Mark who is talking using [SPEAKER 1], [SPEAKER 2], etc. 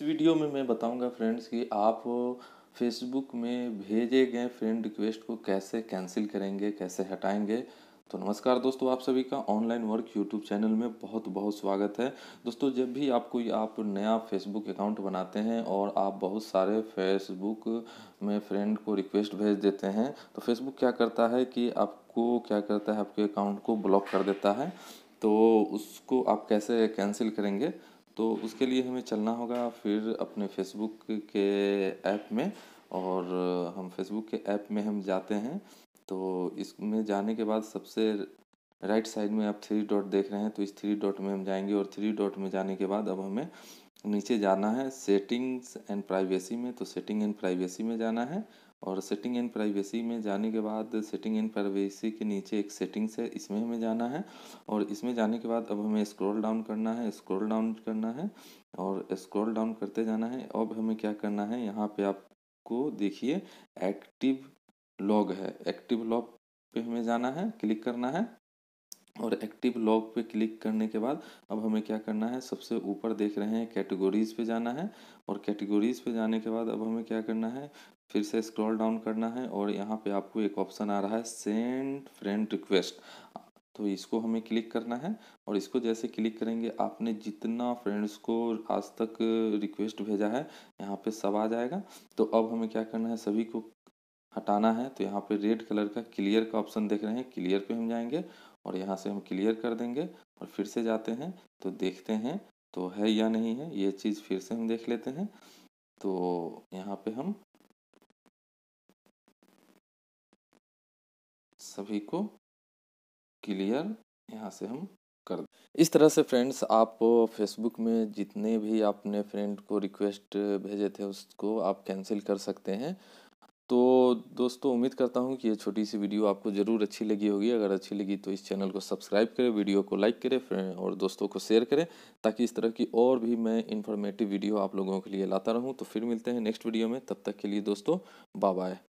[SPEAKER 1] Video में मैं बताऊंगा फ्रेंड्स कि आप फेसबुक में भेजे गए फ्रेंड रिक्वेस्ट को कैसे कैंसिल करेंगे, कैसे हटाएंगे। तो नमस्कार दोस्तों, आप सभी का ऑनलाइन वर्क यूट्यूब चैनल में बहुत बहुत स्वागत है। दोस्तों, जब भी आप नया फेसबुक अकाउंट बनाते हैं और आप बहुत सारे फेसबुक में फ्रेंड को रिक्वेस्ट भेज देते हैं, तो फेसबुक क्या करता है कि आपके अकाउंट को ब्लॉक कर देता है। तो उसको आप कैसे कैंसिल करेंगे, तो उसके लिए हमें चलना होगा फिर अपने फेसबुक के ऐप में। और हम फेसबुक के ऐप में हम जाते हैं। तो इसमें जाने के बाद सबसे राइट साइड में आप थ्री डॉट देख रहे हैं, तो इस थ्री डॉट में हम जाएंगे और थ्री डॉट में जाने के बाद अब हमें नीचे जाना है सेटिंग्स एंड प्राइवेसी में। तो सेटिंग एंड प्राइवेसी में जाना है और सेटिंग एंड प्राइवेसी में जाने के बाद सेटिंग एंड प्राइवेसी के नीचे एक सेटिंग्स है, इसमें हमें जाना है। और इसमें जाने के बाद अब हमें स्क्रॉल डाउन करना है, स्क्रॉल डाउन करना है और स्क्रॉल डाउन करते जाना है। अब हमें क्या करना है, यहाँ पे आपको देखिए एक्टिव लॉग है, एक्टिव लॉग पे हमें जाना है, क्लिक करना है। और एक्टिव लॉग पे क्लिक करने के बाद अब हमें क्या करना है, सबसे ऊपर देख रहे हैं कैटेगरीज पे जाना है। और कैटेगरीज पे जाने के बाद अब हमें क्या करना है, फिर से स्क्रॉल डाउन करना है और यहाँ पे आपको एक ऑप्शन आ रहा है सेंड फ्रेंड रिक्वेस्ट। तो इसको हमें क्लिक करना है और इसको जैसे क्लिक करेंगे आपने जितना फ्रेंड्स को आज तक रिक्वेस्ट भेजा है यहाँ पे सब आ जाएगा। तो अब हमें क्या करना है, सभी को हटाना है। तो यहाँ पे रेड कलर का क्लियर का ऑप्शन देख रहे हैं, क्लियर पे हम जाएंगे और यहाँ से हम क्लियर कर देंगे और फिर से जाते हैं तो देखते हैं तो है या नहीं है, ये चीज़ फिर से हम देख लेते हैं। तो यहाँ पे हम सभी को क्लियर यहाँ से हम कर दें। इस तरह से फ्रेंड्स आप फेसबुक में जितने भी आपने फ्रेंड को रिक्वेस्ट भेजे थे उसको आप कैंसिल कर सकते हैं। तो दोस्तों, उम्मीद करता हूँ कि ये छोटी सी वीडियो आपको ज़रूर अच्छी लगी होगी। अगर अच्छी लगी तो इस चैनल को सब्सक्राइब करें, वीडियो को लाइक करें फ्रेंड और दोस्तों को शेयर करें, ताकि इस तरह की और भी मैं इन्फॉर्मेटिव वीडियो आप लोगों के लिए लाता रहूँ। तो फिर मिलते हैं नेक्स्ट वीडियो में, तब तक के लिए दोस्तों बाय बाय।